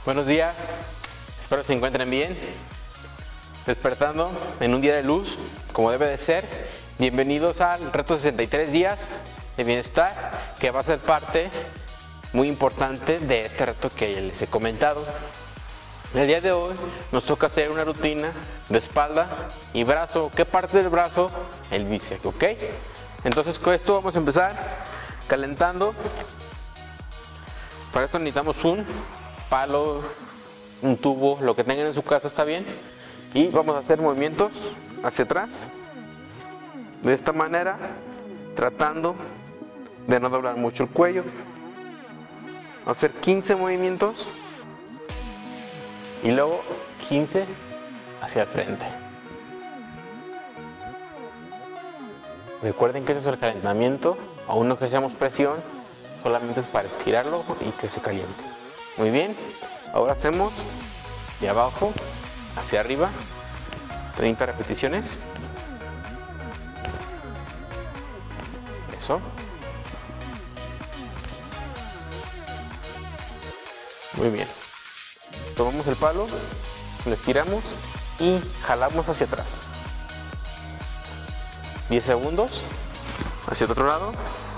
Buenos días, espero se encuentren bien, despertando en un día de luz, como debe de ser. Bienvenidos al reto 63 días de bienestar, que va a ser parte muy importante de este reto que les he comentado. El día de hoy nos toca hacer una rutina de espalda y brazo. ¿Qué parte del brazo? El bíceps, ¿ok? Entonces con esto vamos a empezar calentando. Para esto necesitamos un palo, un tubo, lo que tengan en su casa está bien. Y vamos a hacer movimientos hacia atrás. De esta manera, tratando de no doblar mucho el cuello. Vamos a hacer 15 movimientos. Y luego 15 hacia el frente. Recuerden que esto es el calentamiento. Aún no ejercemos presión, solamente es para estirarlo y que se caliente. Muy bien, ahora hacemos de abajo hacia arriba 30 repeticiones. Eso. Muy bien. Tomamos el palo, lo estiramos y jalamos hacia atrás. 10 segundos. Hacia el otro lado.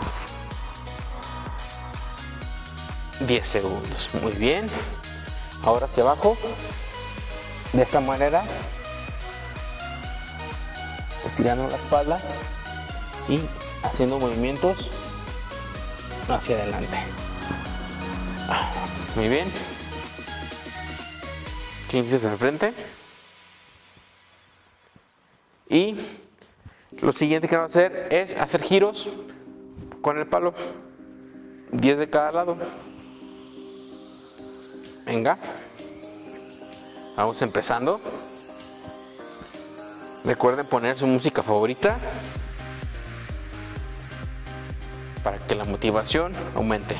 10 segundos. Muy bien. Ahora hacia abajo. De esta manera. Estirando la espalda y haciendo movimientos hacia adelante. Muy bien. 15 hacia el frente. Y lo siguiente que va a hacer es hacer giros con el palo. 10 de cada lado. Venga. Vamos empezando. Recuerden poner su música favorita para que la motivación aumente.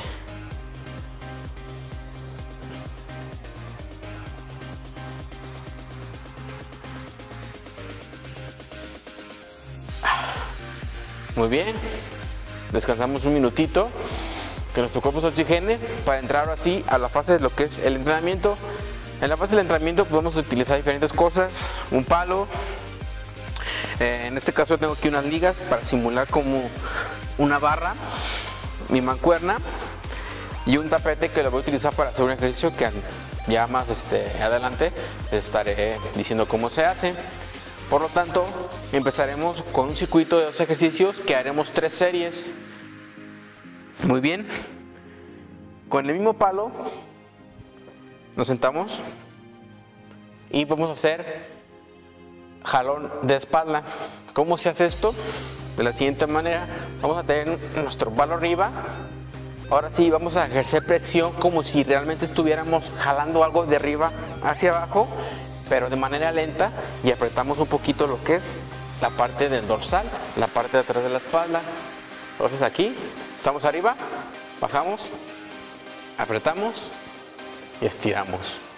Muy bien. Descansamos un minutito, que nuestro cuerpo se oxigene, para entrar ahora sí a la fase de lo que es el entrenamiento. En la fase del entrenamiento podemos utilizar diferentes cosas, un palo, en este caso tengo aquí unas ligas para simular como una barra, mi mancuerna y un tapete que lo voy a utilizar para hacer un ejercicio que ya más adelante les estaré diciendo cómo se hace. Por lo tanto, empezaremos con un circuito de 2 ejercicios que haremos 3 series. Muy bien. Con el mismo palo nos sentamos y vamos a hacer jalón de espalda. ¿Cómo se hace esto? De la siguiente manera. Vamos a tener nuestro palo arriba. Ahora sí vamos a ejercer presión como si realmente estuviéramos jalando algo de arriba hacia abajo, pero de manera lenta, y apretamos un poquito lo que es la parte del dorsal, la parte de atrás de la espalda. Entonces aquí estamos arriba, bajamos, apretamos y estiramos.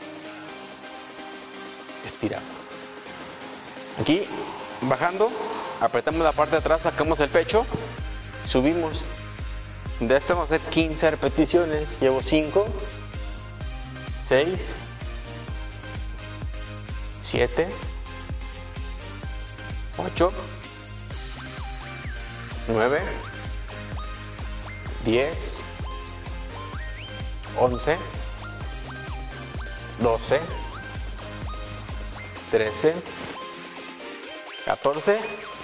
Estiramos. Aquí bajando, apretamos la parte de atrás, sacamos el pecho, subimos. De esto vamos a hacer 15 repeticiones. Llevo 5, 6, 7, 8, 9, 10, 11, 12, 13, 14,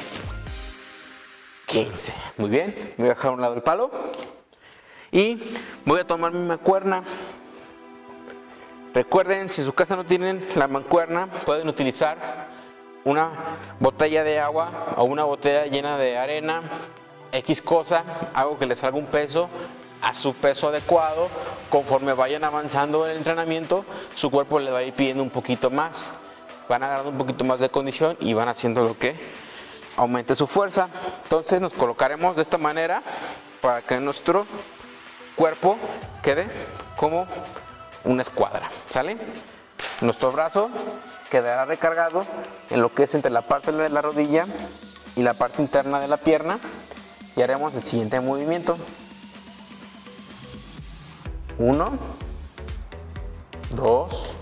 15. Muy bien, voy a dejar a un lado el palo y voy a tomar mi mancuerna. Recuerden, si en su casa no tienen la mancuerna, pueden utilizar una botella de agua o una botella llena de arena, X cosa, algo que les salga un peso a su peso adecuado. Conforme vayan avanzando en el entrenamiento, su cuerpo le va a ir pidiendo un poquito más. Van agarrando un poquito más de condición y van haciendo lo que aumente su fuerza. Entonces nos colocaremos de esta manera para que nuestro cuerpo quede como una escuadra, ¿sale? Nuestro brazo quedará recargado en lo que es entre la parte de la rodilla y la parte interna de la pierna, y haremos el siguiente movimiento. 1, 2,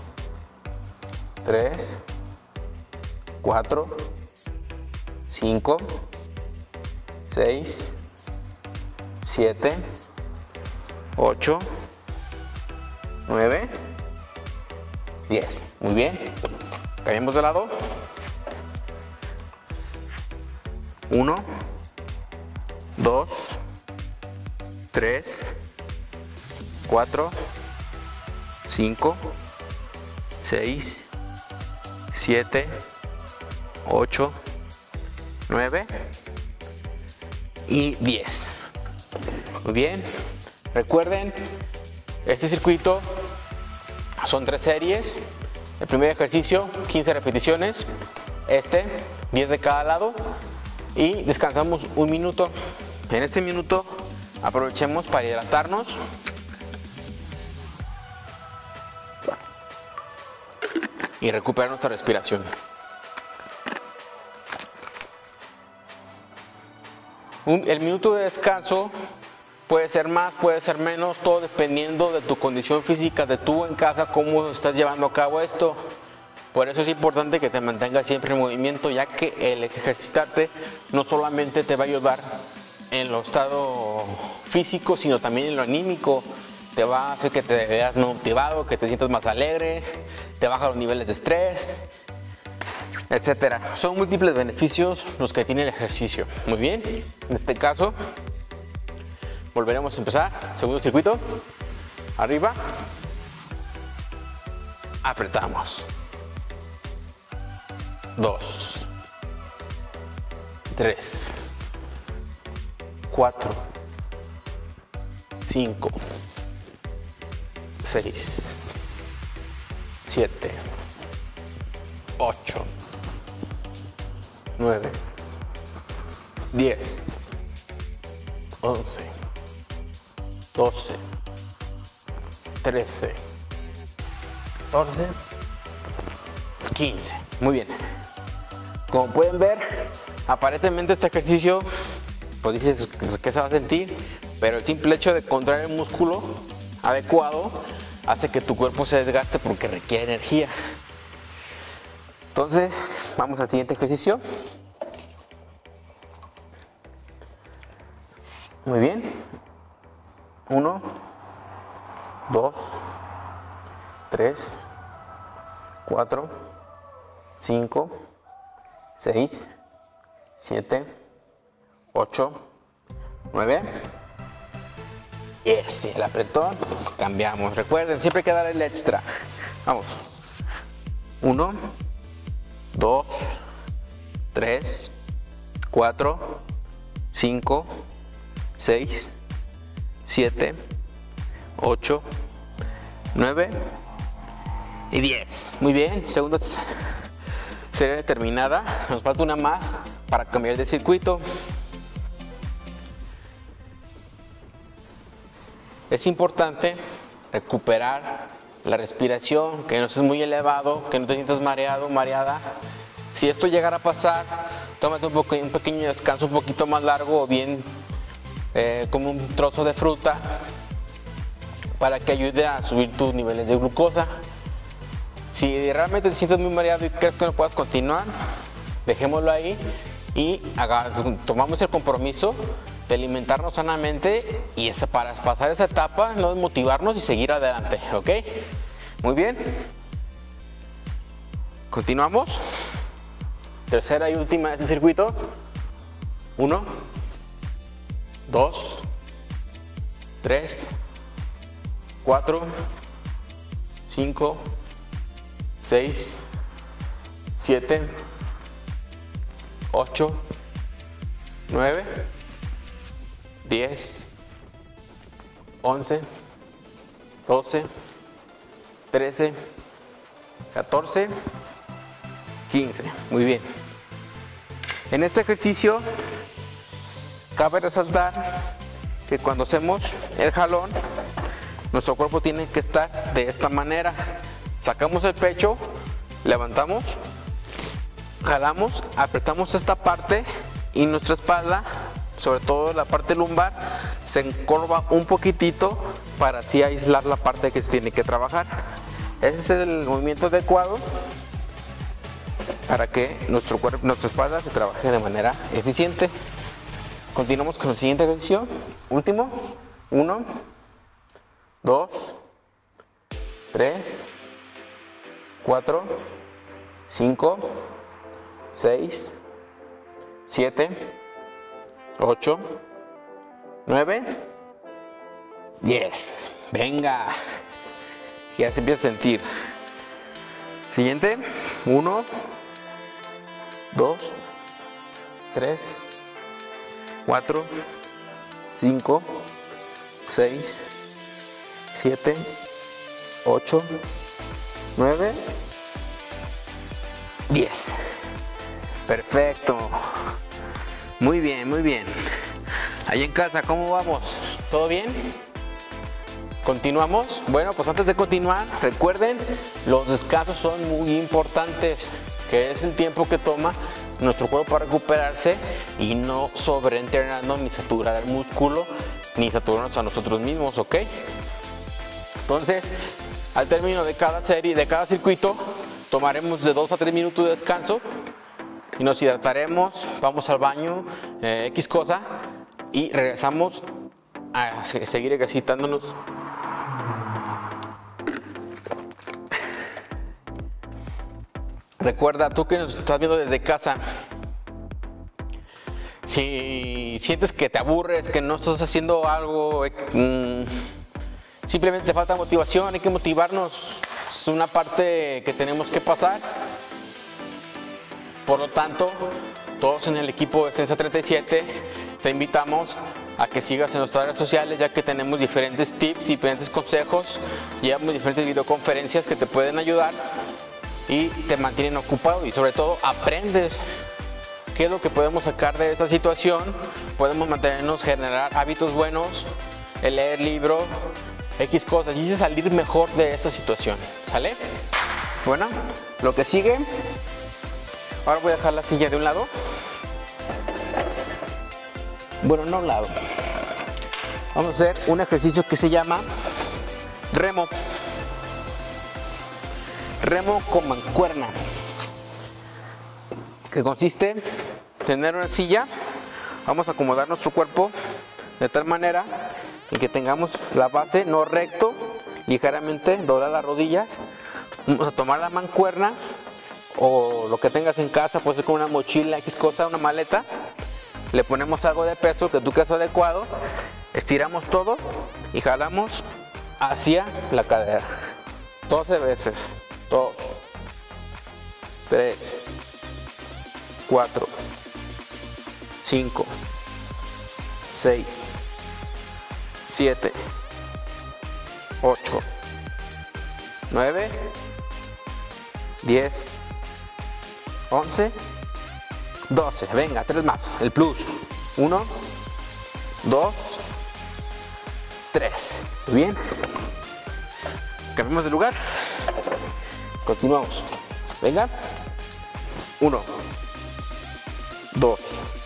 3, 4, 5, 6, 7, 8, 9, 10. Muy bien. Cambiamos de lado. 1, 2, 3, 4, 5, 6, 7, 8, 9 y 10. Muy bien. Recuerden, este circuito son 3 series. El primer ejercicio, 15 repeticiones. 10 de cada lado. Y descansamos un minuto. En este minuto aprovechemos para hidratarnos. Y recuperar nuestra respiración. El minuto de descanso puede ser más, puede ser menos, todo dependiendo de tu condición física, de tú en casa, cómo estás llevando a cabo esto. Por eso es importante que te mantengas siempre en movimiento, ya que el ejercitarte no solamente te va a ayudar en lo estado físico, sino también en lo anímico. Te va a hacer que te veas más motivado, que te sientas más alegre, te baja los niveles de estrés, etcétera. Son múltiples beneficios los que tiene el ejercicio. Muy bien, en este caso volveremos a empezar. Segundo circuito, arriba, apretamos. 2, 3, 4, 5, 6, 7, 8, 9, 10, 11, 12, 13, 14, 15. Muy bien. Como pueden ver, aparentemente este ejercicio, pues dices que se va a sentir, pero el simple hecho de contraer el músculo adecuado hace que tu cuerpo se desgaste porque requiere energía. Entonces, vamos al siguiente ejercicio. Muy bien. 1, 2, 3, 4, 5, 6, 7, 8, 9. Y el apretón, cambiamos. Recuerden, siempre hay que dar el extra. Vamos. 1, 2, 3, 4, 5, 6, 7, 8, 9 y 10. Muy bien, segunda serie terminada. Nos falta una más para cambiar de circuito. Es importante recuperar la respiración, que no estés muy elevado, que no te sientas mareado, mareada. Si esto llegara a pasar, tómate un pequeño descanso un poquito más largo, o bien como un trozo de fruta, para que ayude a subir tus niveles de glucosa. Si realmente te sientes muy mareado y crees que no puedas continuar, dejémoslo ahí y tomamos el compromiso de alimentarnos sanamente, y para pasar esa etapa, no desmotivarnos y seguir adelante, ¿ok? Muy bien. Continuamos. Tercera y última de este circuito. 1, 2, 3, 4, 5, 6, 7, 8, 9, 10, 11, 12, 13, 14, 15. Muy bien. En este ejercicio cabe resaltar que cuando hacemos el jalón, nuestro cuerpo tiene que estar de esta manera. Sacamos el pecho, levantamos, jalamos, apretamos esta parte, y nuestra espalda, sobre todo la parte lumbar, se encorva un poquitito para así aislar la parte que se tiene que trabajar. Ese es el movimiento adecuado para que nuestro cuerpo, nuestra espalda se trabaje de manera eficiente. Continuamos con el siguiente ejercicio. Último. 1, 2, 3, 4, 5, 6, 7, 8, 9, 10. Venga. Ya se empieza a sentir. Siguiente. 1, 2, 3, 4, 5, 6, 7, 8, 9, 10. Perfecto. Muy bien, muy bien. Ahí en casa, ¿cómo vamos? ¿Todo bien? ¿Continuamos? Bueno, pues antes de continuar, recuerden, los descansos son muy importantes, que es el tiempo que toma nuestro cuerpo para recuperarse y no sobreentrenando ni saturar el músculo ni saturarnos a nosotros mismos, ¿ok? Entonces, al término de cada serie, de cada circuito, tomaremos de 2 a 3 minutos de descanso y nos hidrataremos, vamos al baño, X cosa, y regresamos a seguir ejercitándonos. Recuerda, tú que nos estás viendo desde casa, si sientes que te aburres, que no estás haciendo algo, simplemente te falta motivación, hay que motivarnos, es una parte que tenemos que pasar. Por lo tanto, todos en el equipo de Sensa 37 te invitamos a que sigas en nuestras redes sociales, ya que tenemos diferentes tips, diferentes consejos, llevamos diferentes videoconferencias que te pueden ayudar y te mantienen ocupado, y sobre todo aprendes qué es lo que podemos sacar de esta situación. Podemos mantenernos, generar hábitos buenos, el leer libros, X cosas, y salir mejor de esta situación, ¿sale? Bueno, lo que sigue, ahora voy a dejar la silla de un lado. Bueno, no a un lado. Vamos a hacer un ejercicio que se llama remo. Remo con mancuerna, que consiste en tener una silla. Vamos a acomodar nuestro cuerpo de tal manera en que tengamos la base no recto, ligeramente doblar las rodillas. Vamos a tomar la mancuerna o lo que tengas en casa, puede ser con una mochila, X cosa, una maleta. Le ponemos algo de peso que tú creas adecuado, estiramos todo y jalamos hacia la cadera 12 veces. 2, 3, 4, 5, 6, 7, 8, 9, 10, 11, 12. Venga, 3 más. El plus. 1, 2, 3. Muy bien. Cambiamos de lugar. Continuamos. Venga. 1, 2,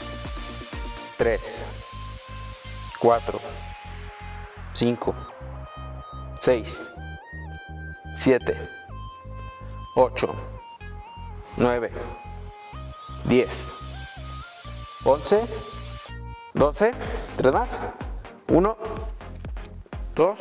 3, 4, 5, 6, 7, 8, 9, 10, 11, 12. 3 más. 1, 2,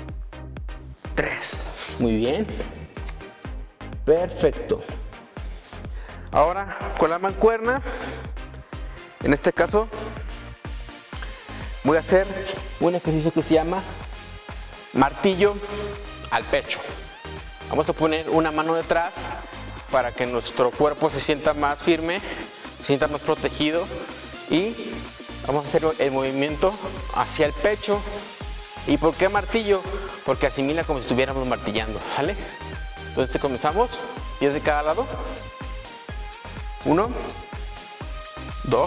3. Muy bien. Perfecto. Ahora con la mancuerna, en este caso voy a hacer un ejercicio que se llama martillo al pecho. Vamos a poner una mano detrás para que nuestro cuerpo se sienta más firme, se sienta más protegido, y vamos a hacer el movimiento hacia el pecho. ¿Y por qué martillo? Porque asimila como si estuviéramos martillando, ¿sale? Entonces comenzamos, 10 de cada lado. 1, 2,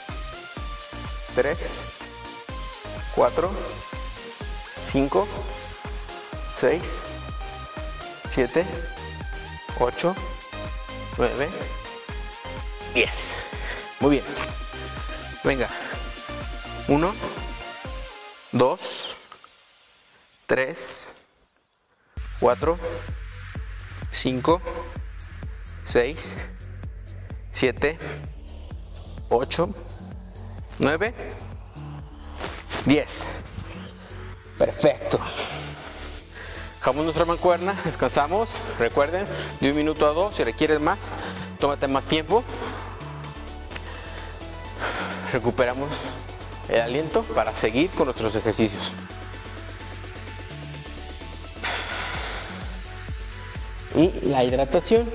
3, 4, 5, 6, 7, 8, 9, 10. Muy bien. Venga. 1, 2, 3, 4, 5, 6, 7, 8, 9, 10. Perfecto. Dejamos nuestra mancuerna, descansamos. Recuerden, de 1 minuto a 2. Si requieres más, tómate más tiempo. Recuperamos el aliento para seguir con nuestros ejercicios. Y la hidratación.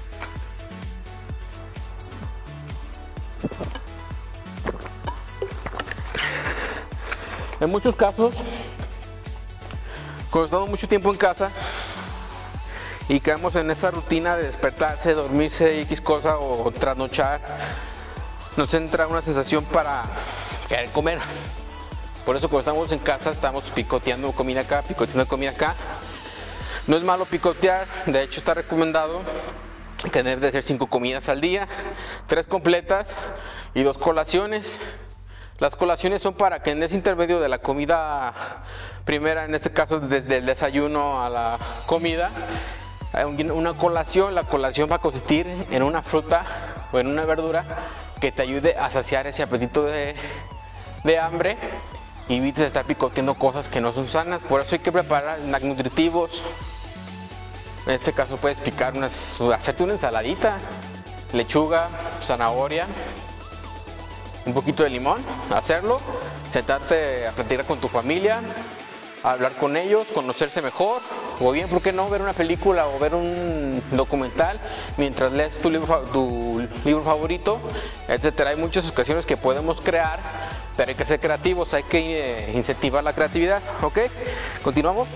En muchos casos, cuando estamos mucho tiempo en casa y caemos en esa rutina de despertarse, dormirse, X cosa o trasnochar, nos entra una sensación para querer comer. Por eso cuando estamos en casa estamos picoteando comida acá, picoteando comida acá. No es malo picotear, de hecho está recomendado tener de ser 5 comidas al día, 3 completas y 2 colaciones. Las colaciones son para que en ese intermedio de la comida primera, en este caso desde el desayuno a la comida, una colación, la colación va a consistir en una fruta o en una verdura que te ayude a saciar ese apetito de hambre y evites estar picoteando cosas que no son sanas. Por eso hay que preparar snacks nutritivos. En este caso puedes hacerte una ensaladita, lechuga, zanahoria, un poquito de limón, hacerlo, sentarte a platicar con tu familia, a hablar con ellos, conocerse mejor, o bien, ¿por qué no?, ver una película o ver un documental mientras lees tu libro favorito, etcétera. Hay muchas ocasiones que podemos crear, pero hay que ser creativos, hay que incentivar la creatividad, ¿ok? Continuamos.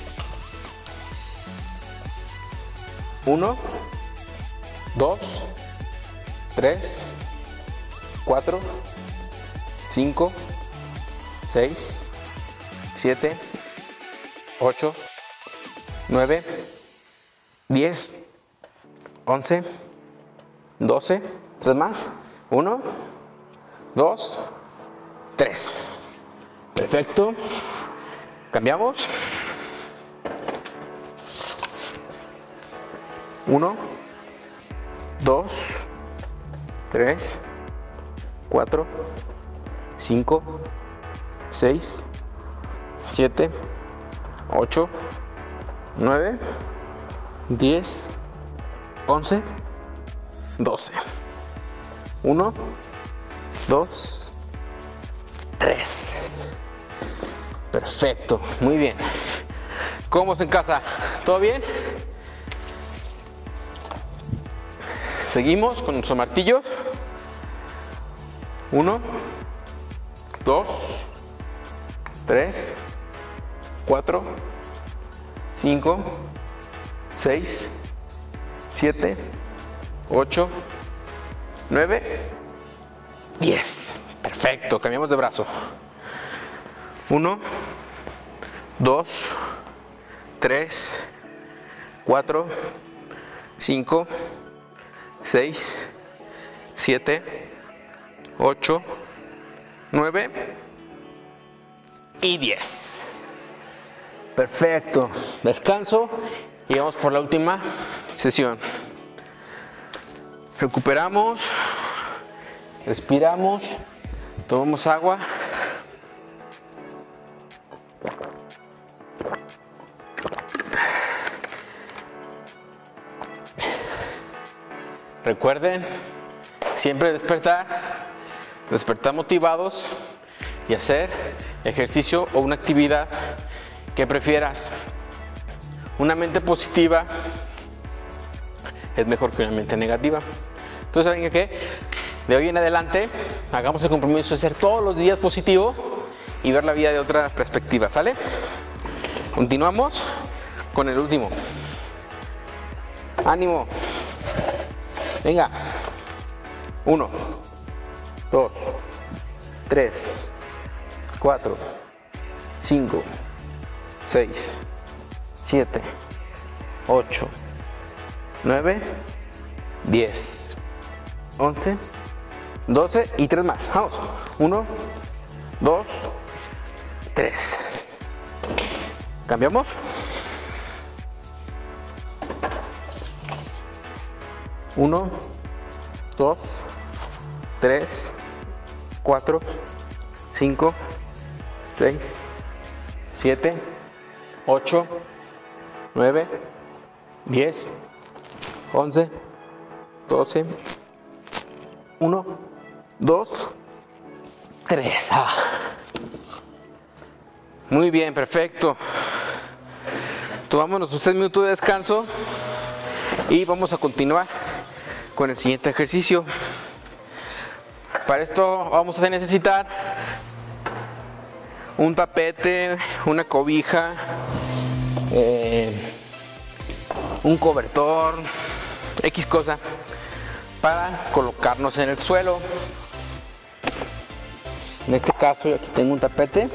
1, 2, 3, 4, 5, 6, 7, 8, 9, 10, 11, 12, 3 más, 1, 2, 3. Perfecto. Cambiamos. 1, 2, 3, 4, 5, 6, 7, 8, 9, 10, 11, 12. 1, 2, 3. Perfecto, muy bien. ¿Cómo vamos en casa? ¿Todo bien? Seguimos con nuestros martillos. 1, 2, 3, 4, 5, 6, 7, 8, 9, 10. Perfecto, cambiamos de brazo. 1, 2, 3, 4, 5, 6, 7, 8, 9 y 10. Perfecto. Descanso y vamos por la última sesión. Recuperamos, respiramos, tomamos agua. Recuerden, siempre despertar motivados y hacer ejercicio o una actividad que prefieras. Una mente positiva es mejor que una mente negativa. Entonces, ¿saben qué? De hoy en adelante, hagamos el compromiso de ser todos los días positivo y ver la vida de otra perspectiva, ¿sale? Continuamos con el último. ¡Ánimo! Venga. 1, 2, 3, 4, 5, 6, 7, 8, 9, 10, 11, 12 y 3 más. Vamos. 1, 2, 3. Cambiamos. 1, 2, 3, 4, 5, 6, 7, 8, 9, 10, 11, 12, 1, 2, 3. Muy bien, perfecto. Tomámonos 6 minutos de descanso y vamos a continuar con el siguiente ejercicio. Para esto vamos a necesitar un tapete, una cobija, un cobertor, X cosa, para colocarnos en el suelo. En este caso yo aquí tengo un tapete.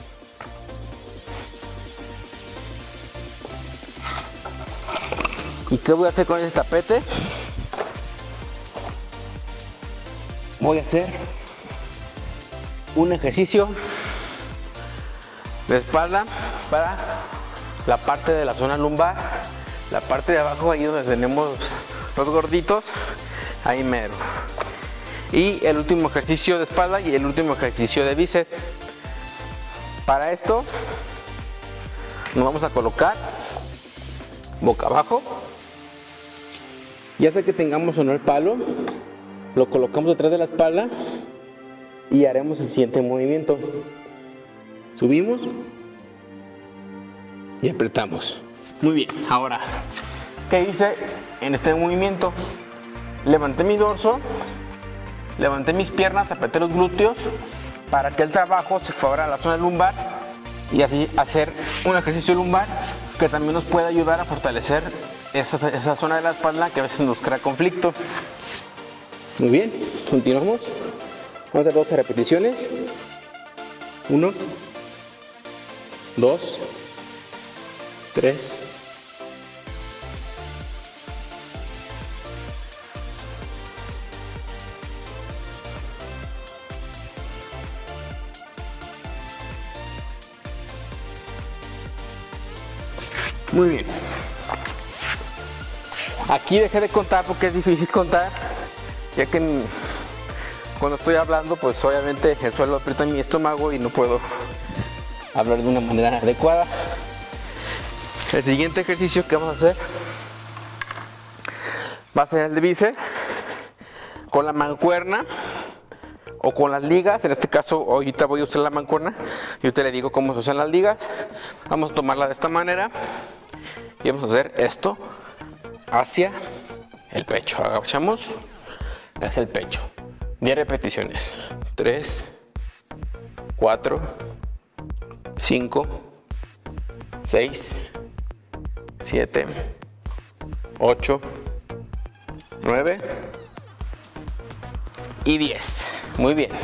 ¿Y qué voy a hacer con ese tapete? Voy a hacer un ejercicio de espalda para la parte de la zona lumbar, la parte de abajo, ahí donde tenemos los gorditos, ahí mero. Y el último ejercicio de espalda y el último ejercicio de bíceps. Para esto nos vamos a colocar boca abajo. Ya sea que tengamos o no el palo, lo colocamos detrás de la espalda y haremos el siguiente movimiento. Subimos y apretamos. Muy bien, ahora, ¿qué hice en este movimiento? Levanté mi dorso, levanté mis piernas, apreté los glúteos para que el trabajo se fuera a la zona lumbar y así hacer un ejercicio lumbar que también nos puede ayudar a fortalecer esa zona de la espalda que a veces nos crea conflicto. Muy bien, continuamos. Vamos a hacer 12 repeticiones. 1, 2, 3, 4. Muy bien. Aquí dejé de contar porque es difícil contar, ya que cuando estoy hablando, pues obviamente el suelo aprieta mi estómago y no puedo hablar de una manera adecuada. El siguiente ejercicio que vamos a hacer va a ser el de bíceps con la mancuerna o con las ligas. En este caso ahorita voy a usar la mancuerna y ahorita le digo cómo se usan las ligas. Vamos a tomarla de esta manera y vamos a hacer esto hacia el pecho. Agachamos hacia el pecho. 10 repeticiones. 3, 4, 5, 6, 7, 8, 9 y 10. Muy bien.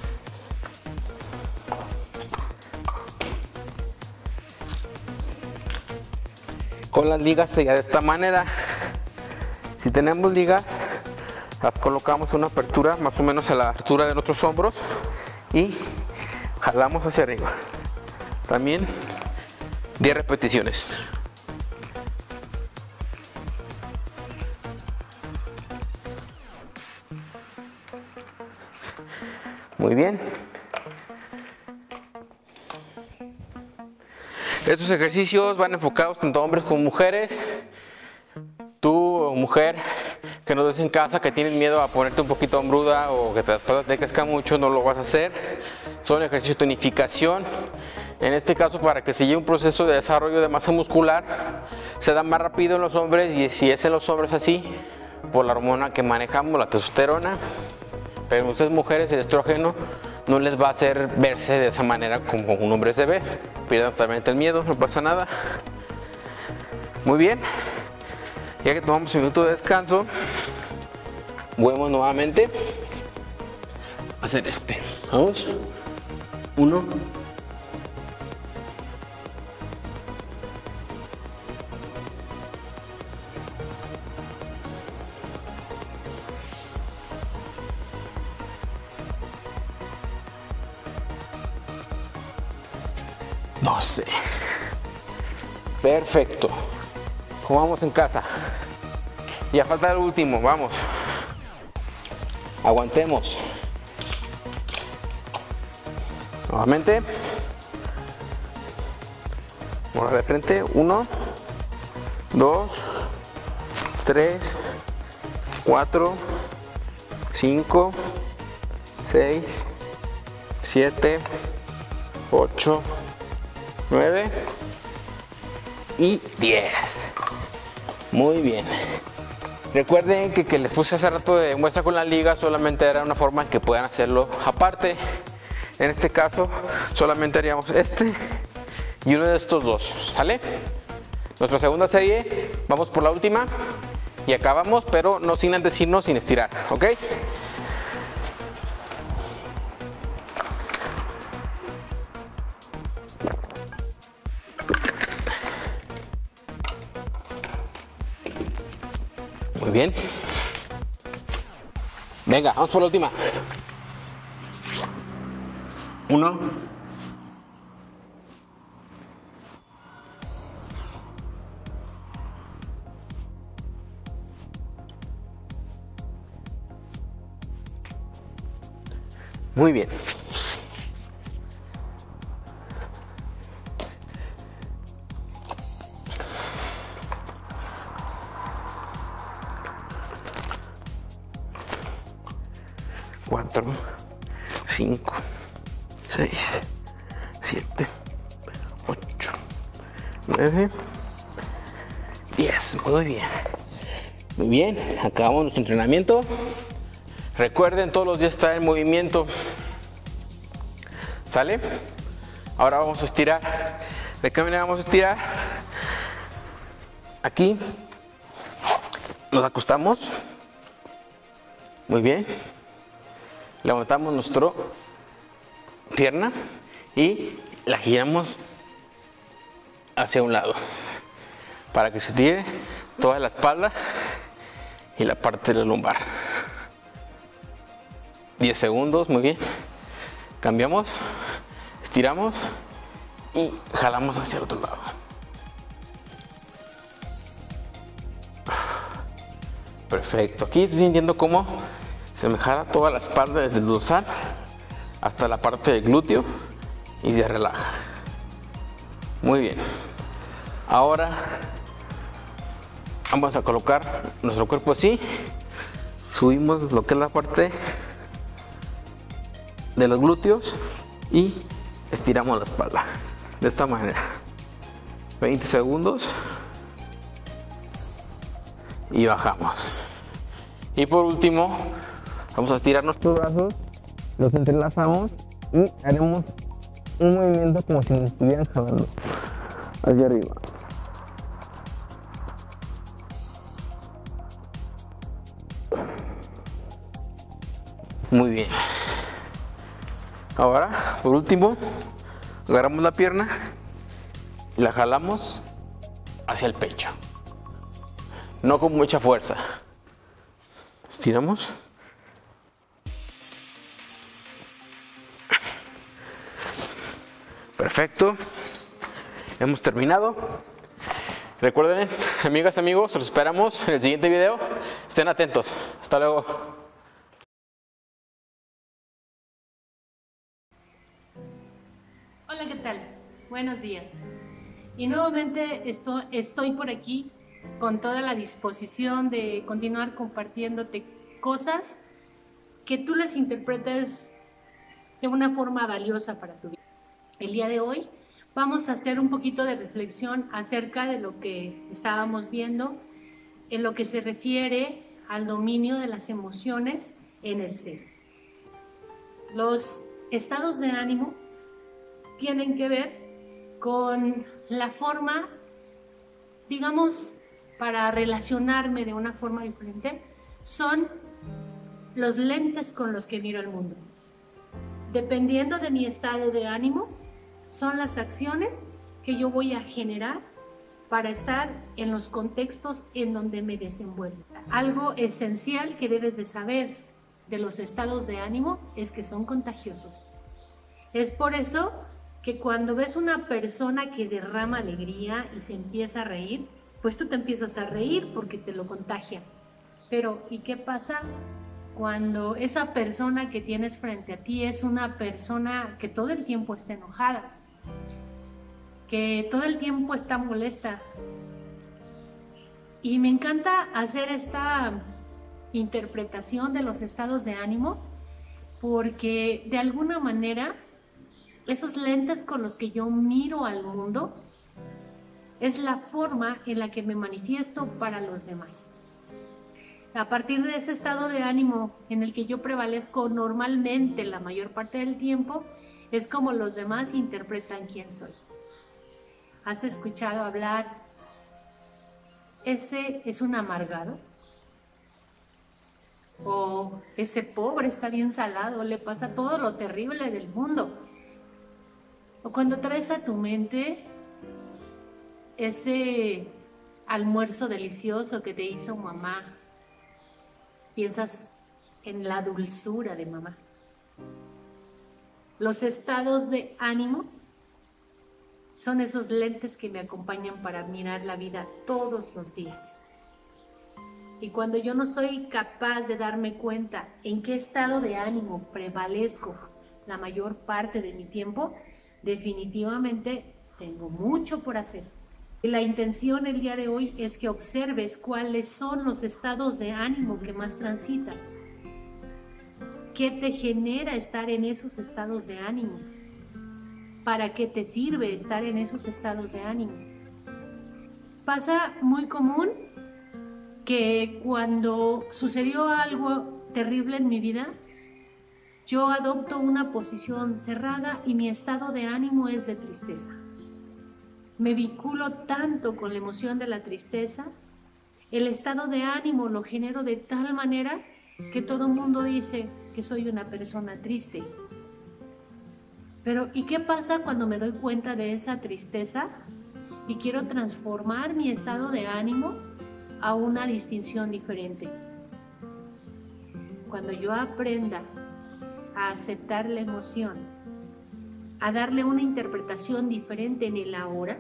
Con las ligas sería de esta manera. Si tenemos ligas, las colocamos una apertura más o menos a la altura de nuestros hombros y jalamos hacia arriba. También 10 repeticiones. Muy bien. Estos ejercicios van enfocados tanto a hombres como mujeres. Tú, mujer, que nos ves en casa, que tienes miedo a ponerte un poquito hombruda o que la espalda te crezca mucho, no lo vas a hacer. Son ejercicios de tonificación. En este caso, para que se lleve un proceso de desarrollo de masa muscular, se da más rápido en los hombres, y si es en los hombres así, por la hormona que manejamos, la testosterona. Pero en ustedes mujeres, el estrógeno no les va a hacer verse de esa manera como un hombre se ve. Pierdan totalmente el miedo, no pasa nada. Muy bien. Ya que tomamos un minuto de descanso, volvemos nuevamente a hacer este. Vamos. 1, 12. Perfecto. Como vamos en casa. Ya falta el último, vamos. Aguantemos. Nuevamente. Vamos de frente. 1, 2, 3, 4, 5, 6, 7, 8, 9 y 10. Muy bien. Recuerden que les puse hace rato de muestra con la liga, solamente era una forma en que puedan hacerlo aparte. En este caso solamente haríamos este y uno de estos dos, ¿sale? Nuestra segunda serie, vamos por la última y acabamos, pero no sin antes irnos sin estirar, ¿ok? Muy bien. Venga, vamos por la última. 1. Muy bien. Cuatro, 5, 6, 7, 8, 9, 10. Muy bien. Muy bien, acabamos nuestro entrenamiento. Recuerden, todos los días estar en movimiento. ¿Sale? Ahora vamos a estirar. ¿De qué manera vamos a estirar? Aquí nos acostamos. Muy bien. Levantamos nuestra pierna y la giramos hacia un lado para que se estire toda la espalda y la parte de la lumbar. 10 segundos, muy bien. Cambiamos, estiramos y jalamos hacia el otro lado. Perfecto. Aquí estoy sintiendo cómo se me jala toda la espalda desde el dorsal hasta la parte del glúteo y se relaja. Muy bien. Ahora vamos a colocar nuestro cuerpo así. Subimos lo que es la parte de los glúteos y estiramos la espalda de esta manera. 20 segundos y bajamos. Y por último vamos a estirar nuestros brazos, los entrelazamos y haremos un movimiento como si nos estuvieran jalando hacia arriba. Muy bien. Ahora, por último, agarramos la pierna y la jalamos hacia el pecho. No con mucha fuerza. Estiramos. Perfecto. Hemos terminado. Recuerden, amigas, amigos, los esperamos en el siguiente video. Estén atentos. Hasta luego. Hola, ¿qué tal? Buenos días. Y nuevamente estoy por aquí con toda la disposición de continuar compartiéndote cosas que tú las interpretes de una forma valiosa para tu vida. El día de hoy vamos a hacer un poquito de reflexión acerca de lo que estábamos viendo en lo que se refiere al dominio de las emociones en el ser. Los estados de ánimo tienen que ver con la forma, digamos, para relacionarme de una forma diferente, son los lentes con los que miro el mundo. Dependiendo de mi estado de ánimo, son las acciones que yo voy a generar para estar en los contextos en donde me desenvuelvo. Algo esencial que debes de saber de los estados de ánimo es que son contagiosos. Es por eso que cuando ves una persona que derrama alegría y se empieza a reír, pues tú te empiezas a reír porque te lo contagia. Pero, ¿y qué pasa cuando esa persona que tienes frente a ti es una persona que todo el tiempo está enojada, que todo el tiempo está molesta? Y me encanta hacer esta interpretación de los estados de ánimo, porque de alguna manera esos lentes con los que yo miro al mundo es la forma en la que me manifiesto para los demás. A partir de ese estado de ánimo en el que yo prevalezco normalmente la mayor parte del tiempo, es como los demás interpretan quién soy. ¿Has escuchado hablar? ¿Ese es un amargado? ¿O ese pobre está bien salado, le pasa todo lo terrible del mundo? O cuando traes a tu mente ese almuerzo delicioso que te hizo mamá, piensas en la dulzura de mamá. Los estados de ánimo son esos lentes que me acompañan para mirar la vida todos los días. Y cuando yo no soy capaz de darme cuenta en qué estado de ánimo prevalezco la mayor parte de mi tiempo, definitivamente tengo mucho por hacer. Y la intención el día de hoy es que observes cuáles son los estados de ánimo que más transitas. ¿Qué te genera estar en esos estados de ánimo? ¿Para qué te sirve estar en esos estados de ánimo? Pasa muy común que cuando sucedió algo terrible en mi vida, yo adopto una posición cerrada y mi estado de ánimo es de tristeza. Me vinculo tanto con la emoción de la tristeza, el estado de ánimo lo genero de tal manera que todo el mundo dice que soy una persona triste. Pero, ¿y qué pasa cuando me doy cuenta de esa tristeza y quiero transformar mi estado de ánimo a una distinción diferente? Cuando yo aprenda a aceptar la emoción, a darle una interpretación diferente en el ahora,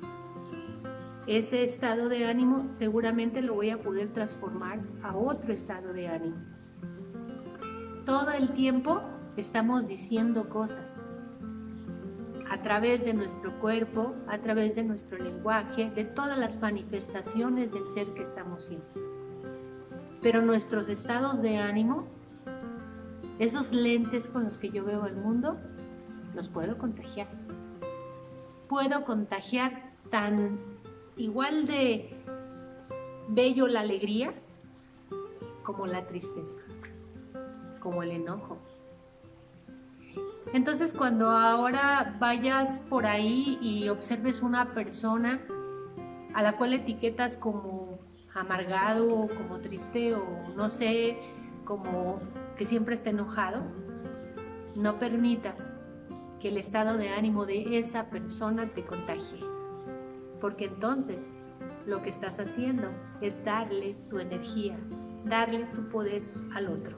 ese estado de ánimo seguramente lo voy a poder transformar a otro estado de ánimo. Todo el tiempo estamos diciendo cosas a través de nuestro cuerpo, a través de nuestro lenguaje, de todas las manifestaciones del ser que estamos siendo. Pero nuestros estados de ánimo, esos lentes con los que yo veo el mundo, los puedo contagiar. Puedo contagiar tan igual de bello la alegría como la tristeza, como el enojo. Entonces, cuando ahora vayas por ahí y observes una persona a la cual etiquetas como amargado o como triste o no sé, como que siempre está enojado, no permitas que el estado de ánimo de esa persona te contagie, porque entonces lo que estás haciendo es darle tu energía, darle tu poder al otro.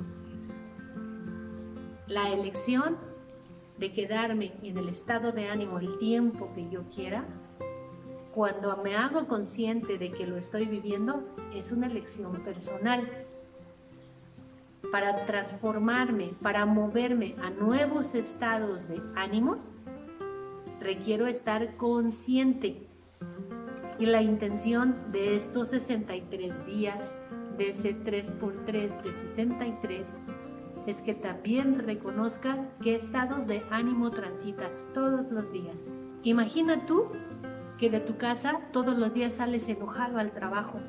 La elección de quedarme en el estado de ánimo el tiempo que yo quiera, cuando me hago consciente de que lo estoy viviendo, es una elección personal. Para transformarme, para moverme a nuevos estados de ánimo, requiero estar consciente. Y la intención de estos 63 días, de ese 3x3 de 63, es que también reconozcas qué estados de ánimo transitas todos los días. Imagina tú que de tu casa todos los días sales enojado al trabajo.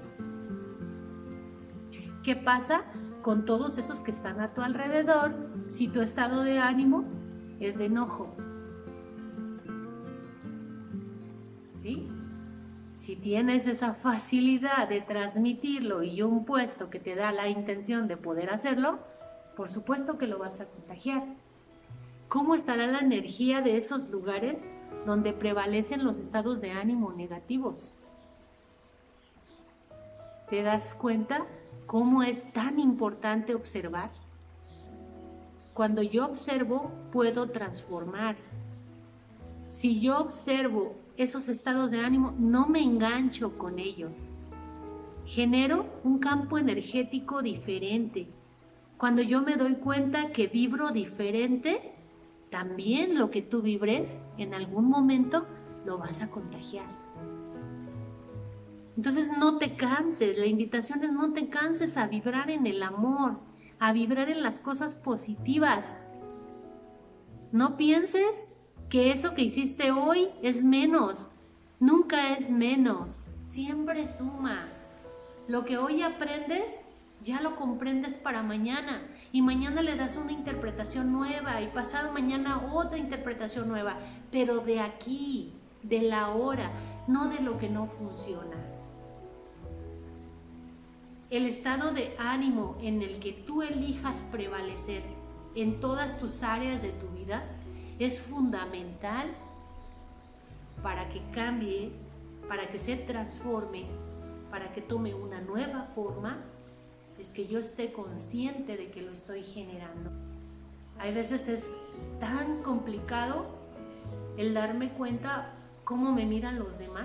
¿Qué pasa con todos esos que están a tu alrededor si tu estado de ánimo es de enojo? ¿Sí? Si tienes esa facilidad de transmitirlo y un puesto que te da la intención de poder hacerlo, por supuesto que lo vas a contagiar. ¿Cómo estará la energía de esos lugares donde prevalecen los estados de ánimo negativos? ¿Te das cuenta cómo es tan importante observar? Cuando yo observo, puedo transformar. Si yo observo esos estados de ánimo, no me engancho con ellos. genero un campo energético diferente. Cuando yo me doy cuenta que vibro diferente, también lo que tú vibres en algún momento lo vas a contagiar. Entonces no te canses, la invitación es no te canses a vibrar en el amor, a vibrar en las cosas positivas. No pienses que eso que hiciste hoy es menos, nunca es menos, siempre suma. Lo que hoy aprendes, ya lo comprendes para mañana, y mañana le das una interpretación nueva, y pasado mañana otra interpretación nueva, pero de aquí, de la hora, no de lo que no funciona. El estado de ánimo en el que tú elijas prevalecer en todas tus áreas de tu vida es fundamental para que cambie, para que se transforme, para que tome una nueva forma. Es que yo esté consciente de que lo estoy generando. Hay veces es tan complicado el darme cuenta cómo me miran los demás,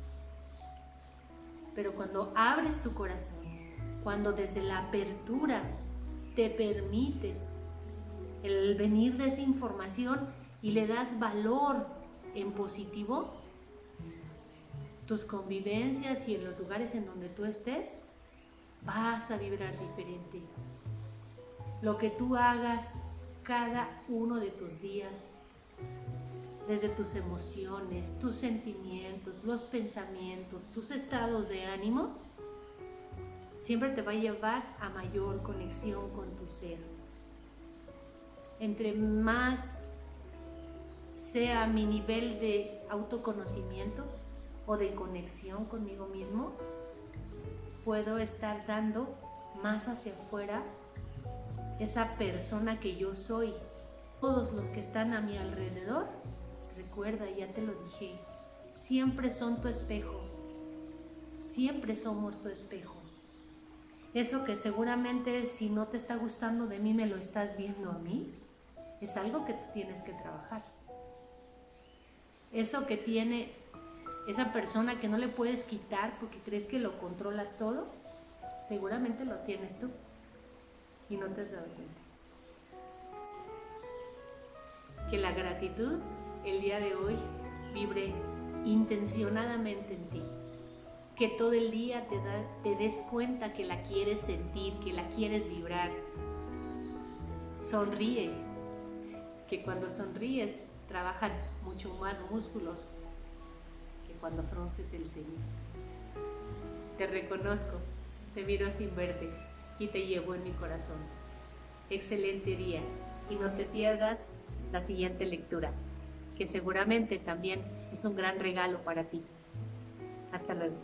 pero cuando abres tu corazón, cuando desde la apertura te permites el venir de esa información y le das valor en positivo, tus convivencias y en los lugares en donde tú estés, vas a vibrar diferente. Lo que tú hagas cada uno de tus días, desde tus emociones, tus sentimientos, los pensamientos, tus estados de ánimo, siempre te va a llevar a mayor conexión con tu ser. Entre más sea mi nivel de autoconocimiento o de conexión conmigo mismo, puedo estar dando más hacia afuera esa persona que yo soy. Todos los que están a mi alrededor, recuerda, ya te lo dije, siempre son tu espejo, siempre somos tu espejo. Eso que seguramente si no te está gustando de mí, me lo estás viendo a mí, es algo que tú tienes que trabajar. Eso que tiene esa persona que no le puedes quitar porque crees que lo controlas todo, seguramente lo tienes tú y no te has dado cuenta. Que la gratitud el día de hoy vibre intencionadamente en ti. Que todo el día te des cuenta que la quieres sentir, que la quieres vibrar. Sonríe, que cuando sonríes trabajan mucho más músculos que cuando frunces el ceño. Te reconozco, te miro sin verte y te llevo en mi corazón. Excelente día y no te pierdas la siguiente lectura, que seguramente también es un gran regalo para ti. Hasta luego.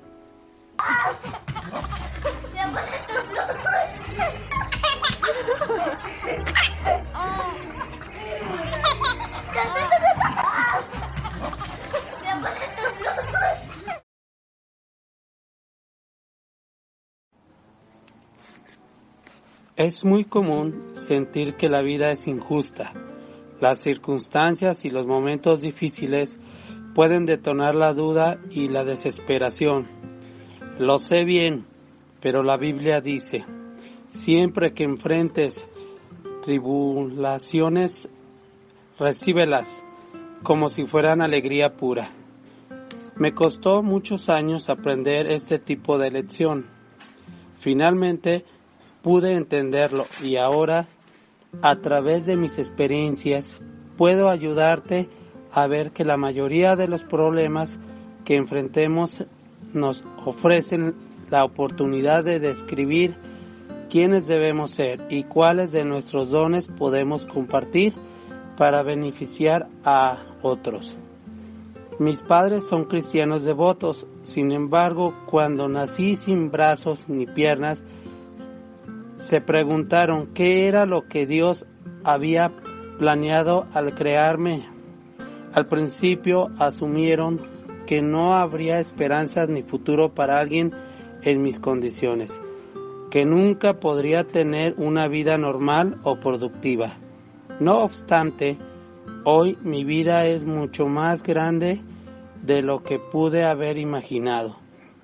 Es muy común sentir que la vida es injusta. Las circunstancias y los momentos difíciles pueden detonar la duda y la desesperación. Lo sé bien, pero la Biblia dice, siempre que enfrentes tribulaciones, recíbelas como si fueran alegría pura. Me costó muchos años aprender este tipo de lección. Finalmente pude entenderlo y ahora, a través de mis experiencias, puedo ayudarte a ver que la mayoría de los problemas que enfrentemos nos ofrecen la oportunidad de describir quiénes debemos ser y cuáles de nuestros dones podemos compartir para beneficiar a otros. Mis padres son cristianos devotos, sin embargo, cuando nací sin brazos ni piernas, se preguntaron qué era lo que Dios había planeado al crearme. Al principio asumieron que no habría esperanzas ni futuro para alguien en mis condiciones, que nunca podría tener una vida normal o productiva. No obstante, hoy mi vida es mucho más grande de lo que pude haber imaginado.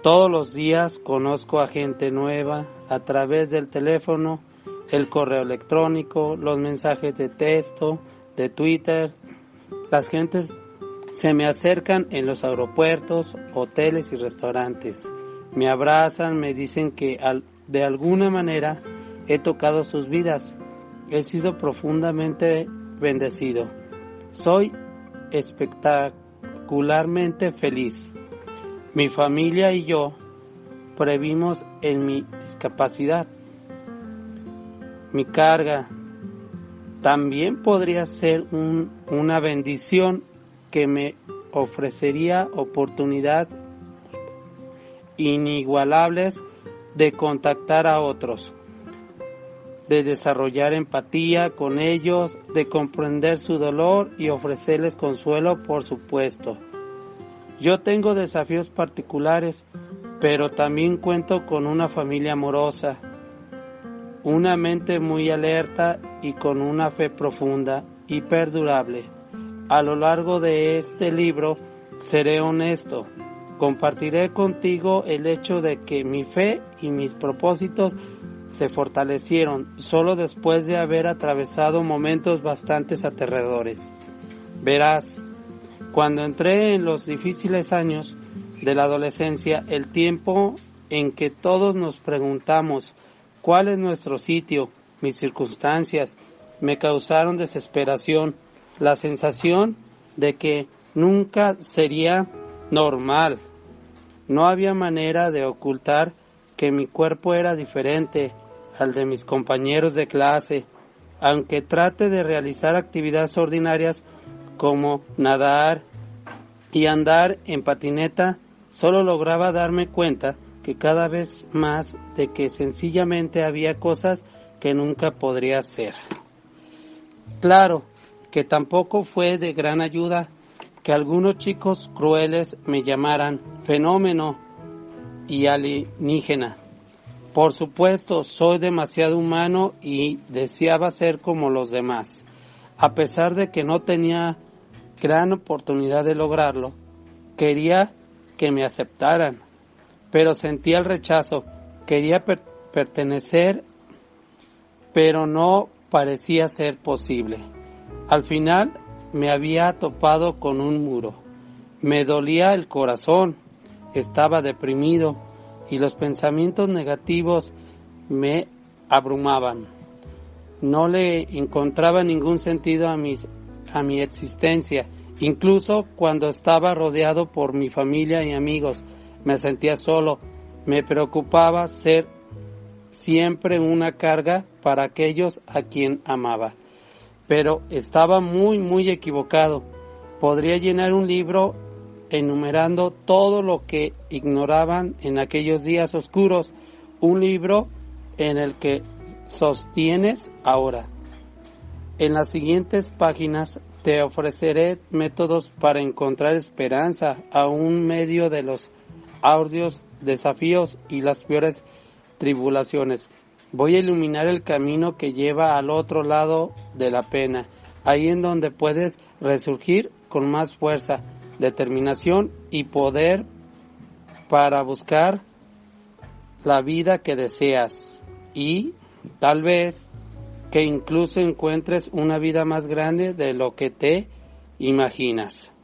Todos los días conozco a gente nueva a través del teléfono, el correo electrónico, los mensajes de texto, de Twitter. Las gentes se me acercan en los aeropuertos, hoteles y restaurantes. Me abrazan, me dicen que de alguna manera he tocado sus vidas. He sido profundamente bendecido. Soy espectacularmente feliz. Mi familia y yo previmos en mi discapacidad. Mi carga también podría ser una bendición que me ofrecería oportunidades inigualables de contactar a otros, de desarrollar empatía con ellos, de comprender su dolor y ofrecerles consuelo, por supuesto. Yo tengo desafíos particulares, pero también cuento con una familia amorosa, una mente muy alerta y con una fe profunda y perdurable. A lo largo de este libro seré honesto. Compartiré contigo el hecho de que mi fe y mis propósitos se fortalecieron solo después de haber atravesado momentos bastante aterradores. Verás, cuando entré en los difíciles años de la adolescencia, el tiempo en que todos nos preguntamos cuál es nuestro sitio, mis circunstancias, me causaron desesperación, la sensación de que nunca sería normal. No había manera de ocultar que mi cuerpo era diferente al de mis compañeros de clase, aunque trate de realizar actividades ordinarias como nadar y andar en patineta, solo lograba darme cuenta que cada vez más de que sencillamente había cosas que nunca podría hacer. Claro que tampoco fue de gran ayuda que algunos chicos crueles me llamaran fenómeno y alienígena. Por supuesto, soy demasiado humano y deseaba ser como los demás. A pesar de que no tenía gran oportunidad de lograrlo, quería que me aceptaran, pero sentía el rechazo. Quería pertenecer, pero no parecía ser posible. Al final me había topado con un muro. Me dolía el corazón, estaba deprimido y los pensamientos negativos me abrumaban. No le encontraba ningún sentido a mi existencia. Incluso cuando estaba rodeado por mi familia y amigos, me sentía solo. Me preocupaba ser siempre una carga para aquellos a quien amaba. Pero estaba muy equivocado. Podría llenar un libro enumerando todo lo que ignoraban en aquellos días oscuros, un libro en el que sostienes ahora. En las siguientes páginas te ofreceré métodos para encontrar esperanza aún medio de los arduos desafíos y las peores tribulaciones. Voy a iluminar el camino que lleva al otro lado de la pena, ahí en donde puedes resurgir con más fuerza, determinación y poder para buscar la vida que deseas y tal vez que incluso encuentres una vida más grande de lo que te imaginas.